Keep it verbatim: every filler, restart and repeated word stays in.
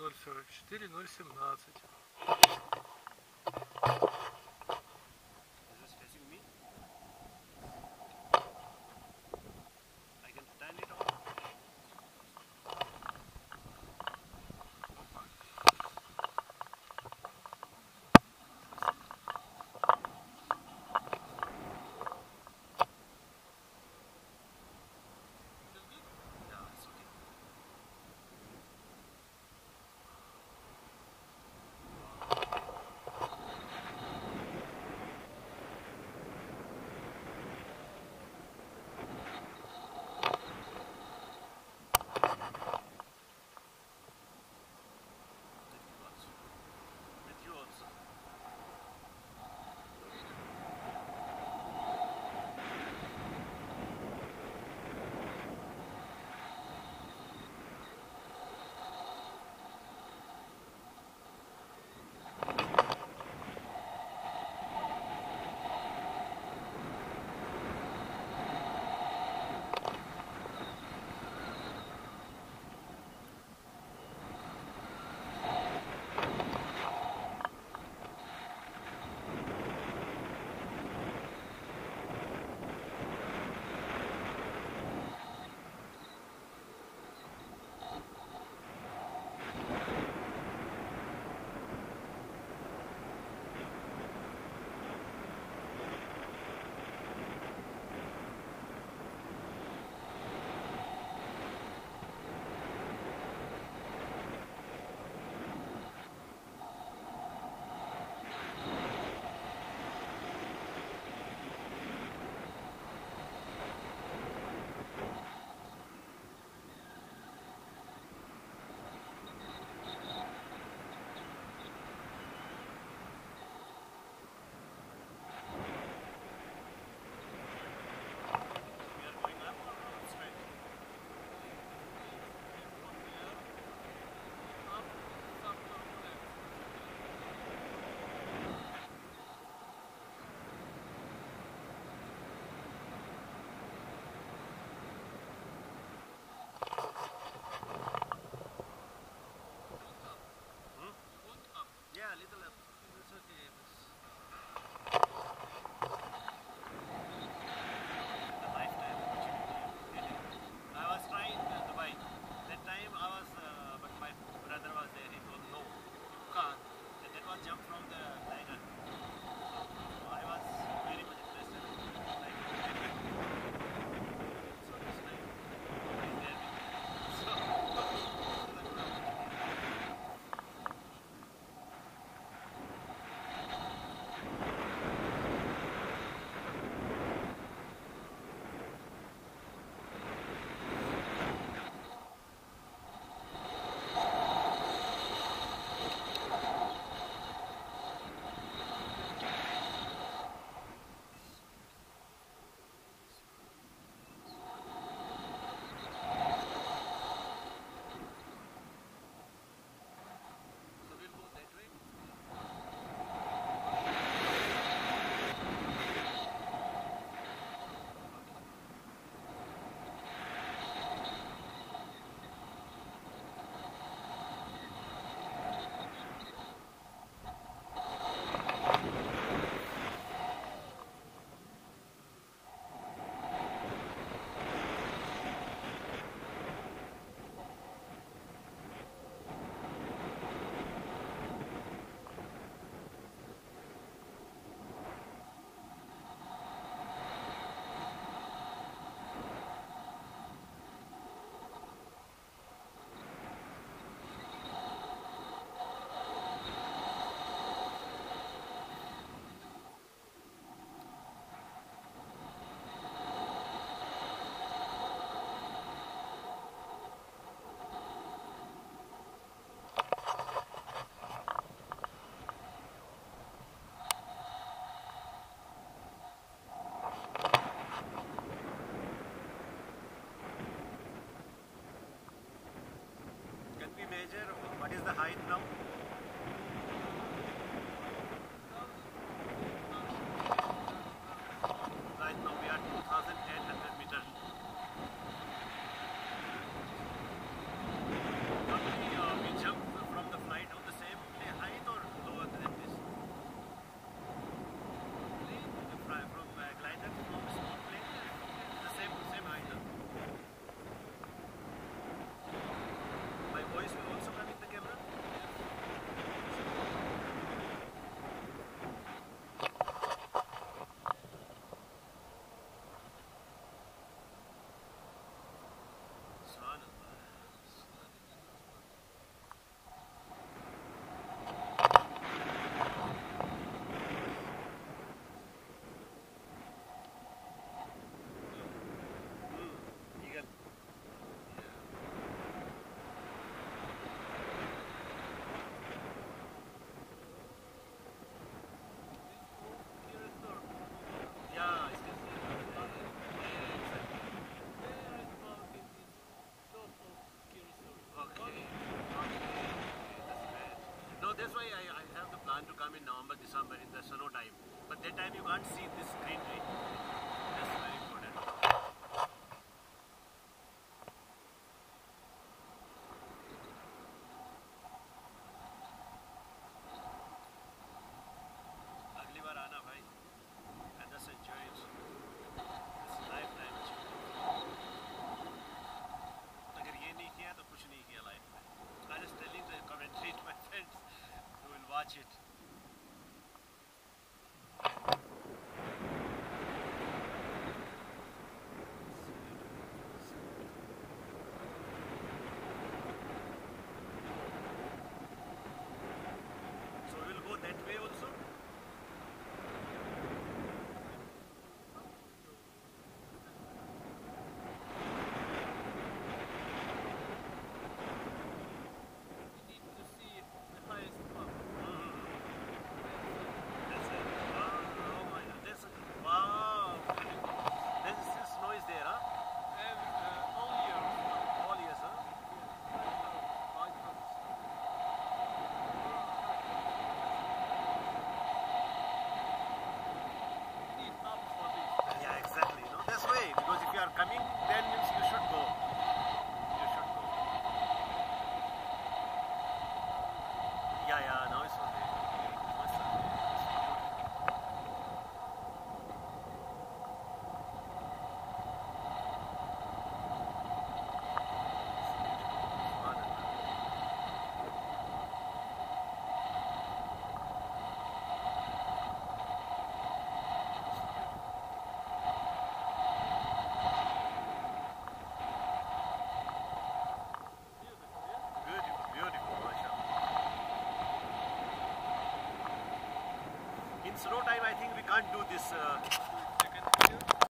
ноль сорок четыре ноль семнадцать. measure what is the height now? Right now we are two thousand eight hundred meters. Normally uh, we jump from plan to come in November, December in the snow time. But that time you can't see this greenery. That's very important. अगली बार आना भाई. And just enjoy it. This lifetime achievement. अगर ये नहीं किया तो कुछ नहीं किया लाइफ में. I'm just telling the commentary to my friends who will watch it. So we will go that way also. You need to see the highest point. That's it. Wow, oh my God. This, wow. This, this snow is there, huh? Every, uh, all year. All years, huh? Five months. You need up for this. Yeah, exactly. No, that's way. Because if you are coming, then means you should go. You should go. Yeah, yeah. Now it's okay. Now it's okay. Beautiful, yeah? Beautiful, beautiful, mashallah. In snow time, I think we can't do this. Uh,